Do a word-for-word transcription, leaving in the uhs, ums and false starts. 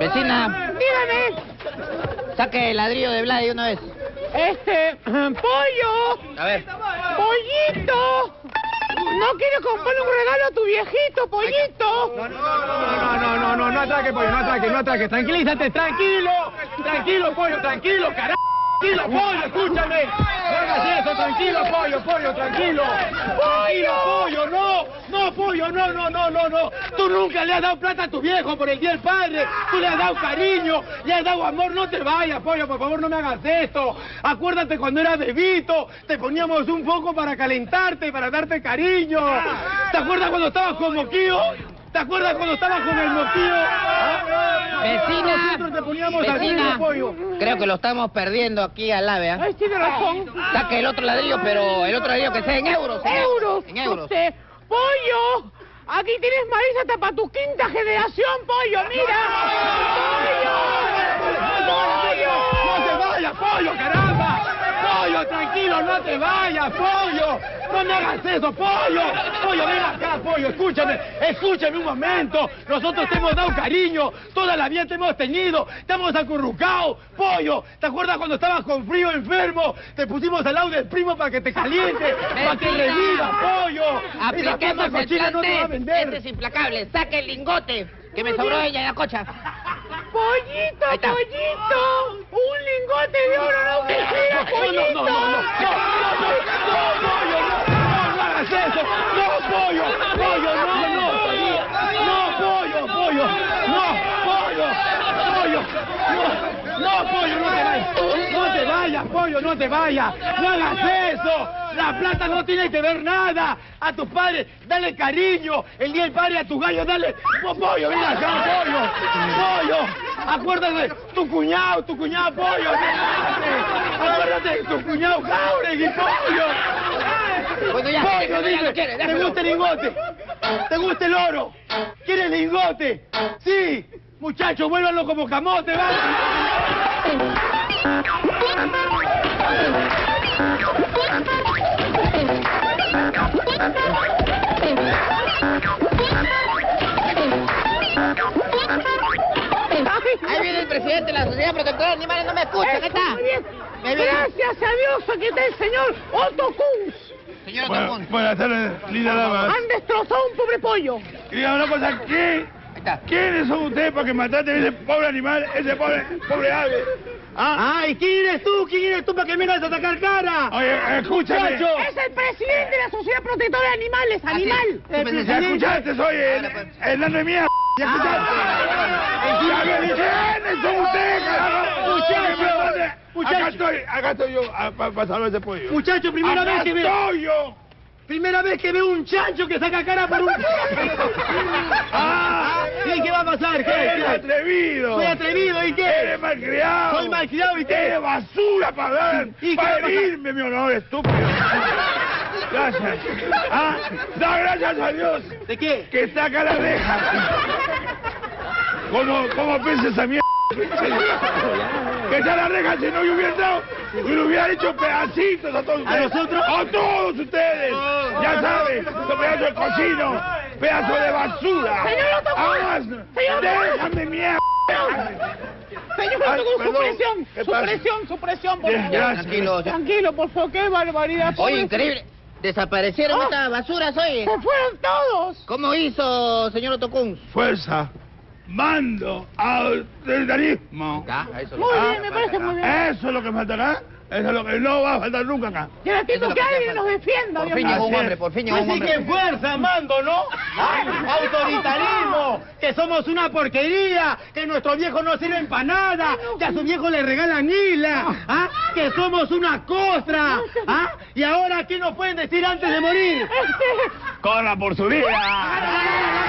Vecina. Dígame. Saque el ladrillo de Vlad de una vez. Este, pollo. A ver. Pollito. ¿No quieres comprarle un regalo a tu viejito, pollito? No, no, no, no, no, no, no, no atraque, pollo, no atraque, no atraque. Tranquilízate, tranquilo. Tranquilo, pollo, tranquilo, carajo. Tranquilo, pollo, escúchame. No hagas eso, tranquilo, pollo, pollo, tranquilo. Tranquilo, pollo, no. No, pollo, no, no, no, no, no. Tú nunca le has dado plata a tu viejo por el Día del Padre. Tú le has dado cariño, le has dado amor. No te vayas, pollo, por favor, no me hagas esto. Acuérdate cuando eras bebito, te poníamos un poco para calentarte, para darte cariño. ¿Te acuerdas cuando estabas con Moquillo? ¿Te acuerdas cuando estabas con el Moquillo? Vecina, Nosotros te poníamos al vecina, pollo. creo que lo estamos perdiendo aquí al lave, ¿eh? Ay, tiene razón. Saque el otro ladrillo, pero el otro ladrillo que sea en euros. En Euros. En euros. Usted. Pollo. Aquí tienes maíz hasta para tu quinta generación, pollo. Mira. Pollo. Pollo. ¡No te vayas, pollo, caramba! ¡Pollo, tranquilo, no te vayas, pollo! ¡No me hagas eso, pollo! ¡Pollo, ven acá, pollo! Escúchame, escúchame un momento. Nosotros te hemos dado cariño, toda la vida te hemos tenido, te hemos acurrucado, pollo. ¿Te acuerdas cuando estabas con frío enfermo? Te pusimos al lado del primo para que te caliente, para que reviva, pollo. Esa Apliquemos plata el cochina no te va a plan T. vender. Este es implacable. Saque el lingote, que me sobró ella en la cocha. Pollito, Ahí está. pollito. Un lingote de oro no quisiera, No, pollito. no, no, no, no, no, no, no, pollo, no, no, no hagas eso, no, pollo, pollo, no, no, no, pollo, pollo, no, pollo, pollo, no, no, pollo, no te vayas, no te vayas, pollo, no te vayas, no hagas eso, la plata no tiene que ver nada, a tus padres, dale cariño, el día del padre a tus gallos, dale, oh, pollo, ven acá, pollo, pollo, acuérdate, tu cuñado, tu cuñado, pollo, acuérdate de tu cuñado, Jauregui, pollo. Bueno, ya, Pollo, ya, dime, no quiere, ¿te déjalo. gusta el lingote? ¿Te gusta el oro? ¿Quieres lingote? Sí. Muchachos, vuélvanlo como camote, ¿vale? Ahí viene el presidente de la Sociedad Protectora de Animales, no me escucha, ¿qué está? Muy bien. Me viene. Gracias a Dios, aquí está el señor Otto Kunz. Señor Bueno, Otto Kunz. buenas tardes, linda dama. Han destrozado un pobre pollo. Y dígame una cosa, ¿quién, Ahí está. ¿quiénes son ustedes para que mataste a ese pobre animal, ese pobre, pobre ave? ¿Ah? Ay, ¿quién eres tú? ¿Quién eres tú para que me vengas a sacar cara? Oye, escúchame. Muchacho. Es el presidente de la Sociedad Protectora de Animales, Ah, sí. animal. Sí, pues, ¿Ya escuchaste? Soy el, Ahora, pues. el nano de mierda. ¿Ya escuchaste? Ah. ¿Quiénes son ustedes, carajo? Muchacho. Muchacho. Acá estoy, acá estoy yo para salvar ese pollo. Muchacho, primera Acá vez que veo... estoy yo. Primera vez que veo un chancho que saca cara por un... Ah, ¿Y qué va a pasar? ¿Qué? eres ¿Qué? atrevido. Soy atrevido, ¿y qué? Eres malcriado. Soy malcriado, ¿y qué? Eres basura para dar, ¿Y qué para va a pasar? herirme, mi honor, estúpido. Gracias. Ah, da gracias a Dios ¿De qué? que saca la reja. ¿Cómo, cómo piensa esa mierda? Que está la reja, si no yo hubiera entrado, y lo hubiera hecho pedacitos a todos ¿A ustedes. nosotros? A todos ustedes. Ya saben, son pedazos de cochino, pedazos de basura. Señor Otto Kunz. Ah, Señor Otto Kunz. déjame mierda. Señor Ay, Otto Kunz, su perdón. presión, ¿Qué su pasa? presión, su presión, por Bien, favor. gracias. Tranquilo. Tranquilo, por favor, qué barbaridad. Oye, pobrecito. increíble. Desaparecieron Ah. estas basuras, oye. Se fueron todos. ¿Cómo hizo, señor Otto Kunz? Fuerza, mando, autoritarismo. Acá, a eso Muy le- bien, me parece muy bien. Eso es lo que faltará. Eso es lo que no va a faltar nunca acá. Yo necesito Eso es lo que que alguien hace nos defienda, Por Dios fin mío. llegó un Así hombre, es. por fin llegó Pues un sí hombre. que fuerza, mando, ¿no? ¿Ah? Autoritarismo, que somos una porquería, que nuestros viejos no sirven para nada, que a sus viejos les regalan isla, ¿ah? Que somos una costra, ¿ah? Y ahora, ¿qué nos pueden decir antes de morir? Este, Corra por su vida. ¡Ah,